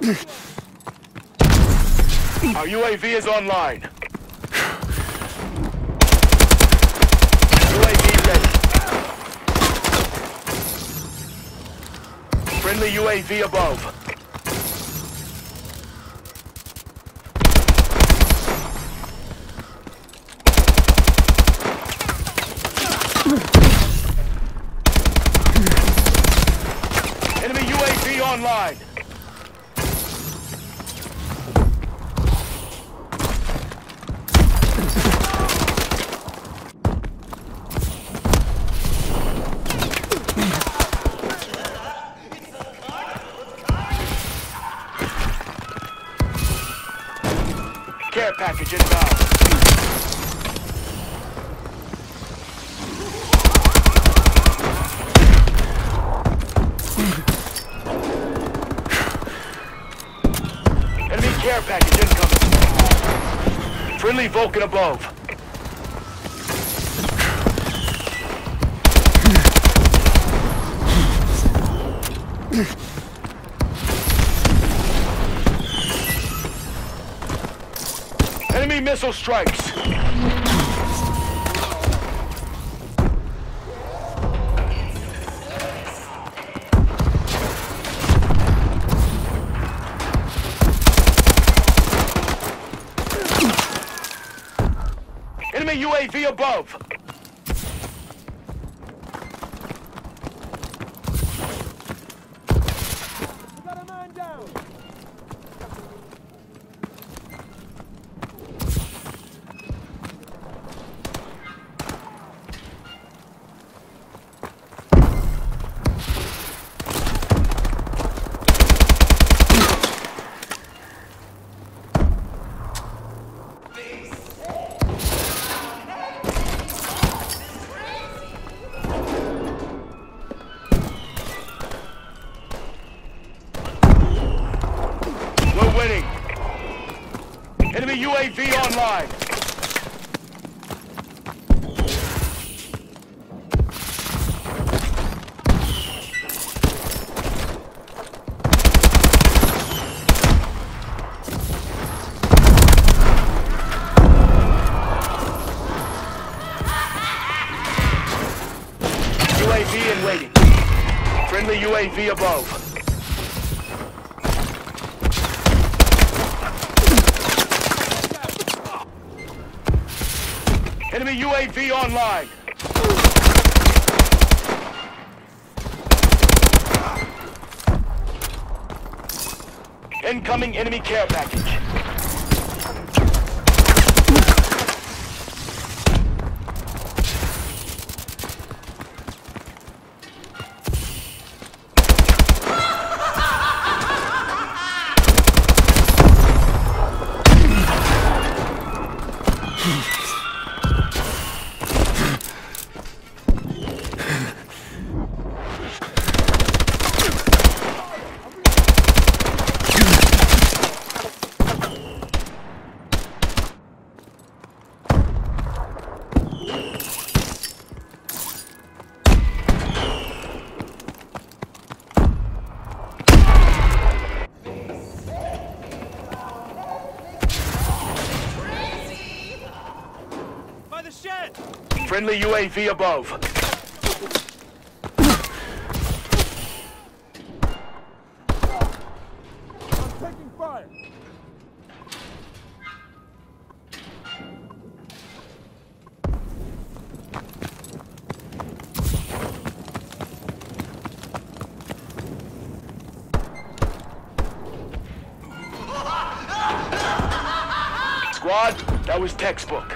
Our UAV is online. UAV ready. Friendly UAV above. Enemy UAV online. Care package inbound. Enemy care package incoming. Friendly Vulcan above. Enemy missile strikes. Enemy UAV above. We got a man down. We're winning. Enemy UAV online. UAV in waiting. Friendly UAV above. Enemy UAV online. Incoming enemy care package. By the shed. Friendly UAV above. I'm taking fire. Squad, that was textbook.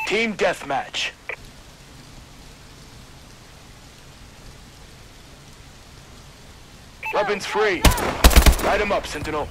Team deathmatch. Weapons free. Light him up, Sentinel.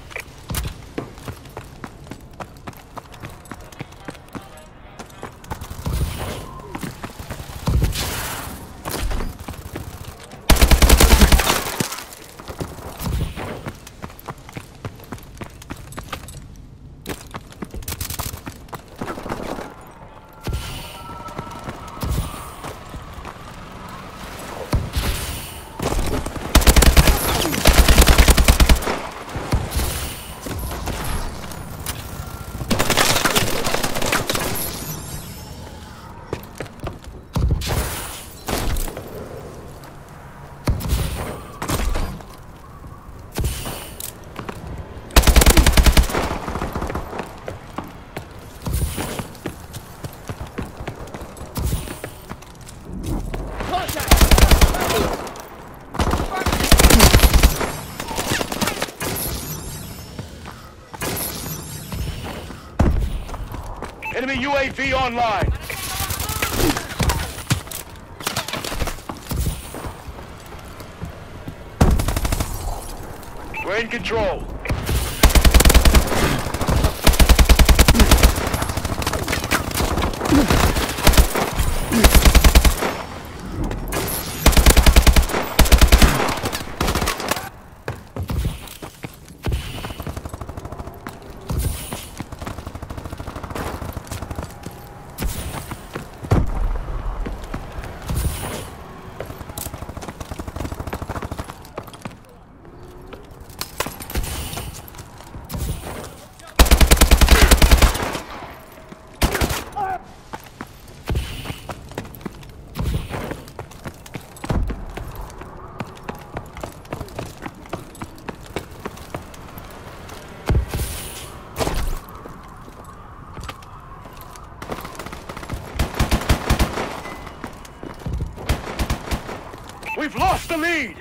Enemy UAV online. We're in control. We've lost the lead!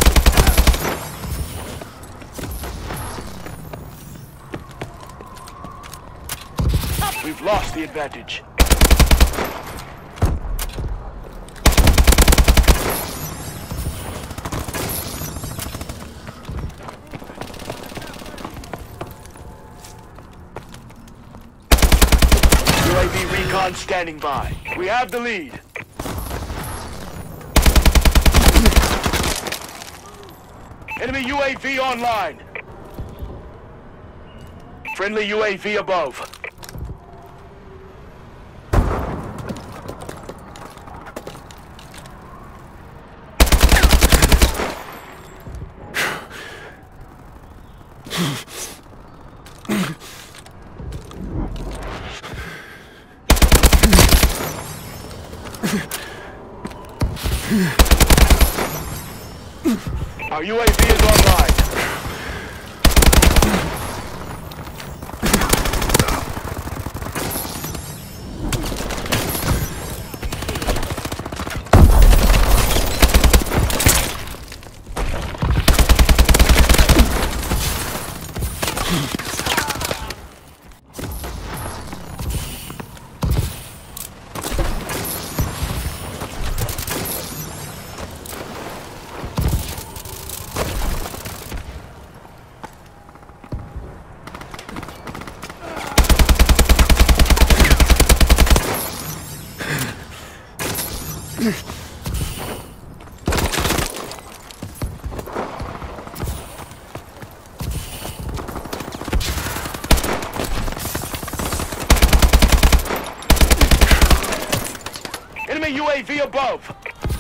We've lost the advantage. UAV recon standing by. We have the lead. Enemy UAV online. Friendly UAV above. Our UAV is online. Enemy UAV above.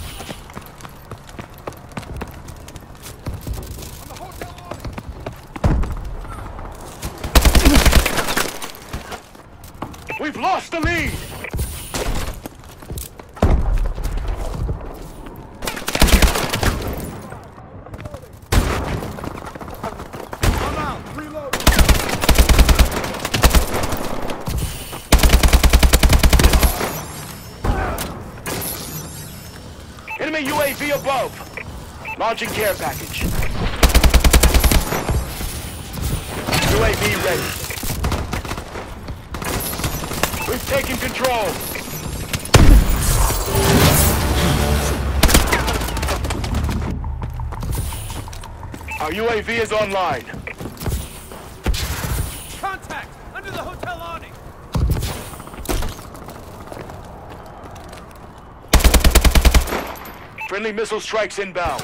We've lost the lead. I'm out. Reload. Enemy UAV above. Launching care package. UAV ready. We've taken control. Our UAV is online. Contact! Under the hotel awning! Friendly missile strikes inbound.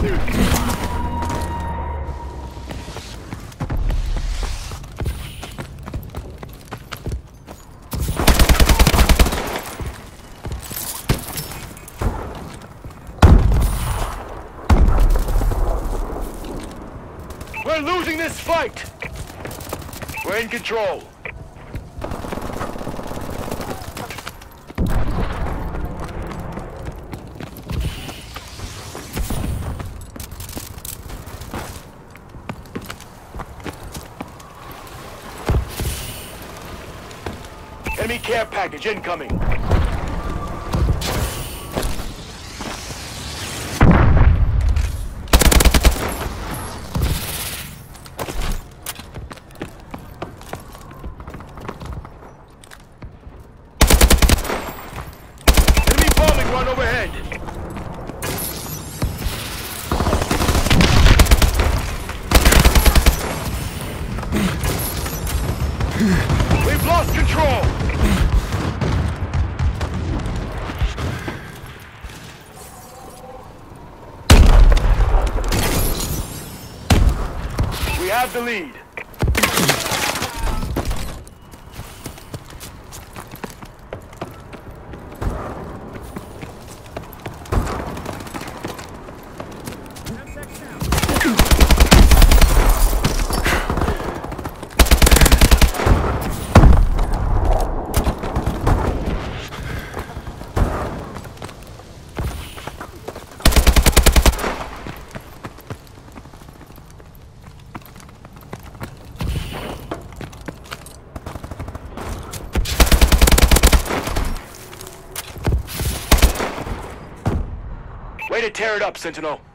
We're losing this fight! We're in control. Enemy care package incoming. Enemy bombing run overhead. We've lost control. We have the lead. Way to tear it up, Sentinel.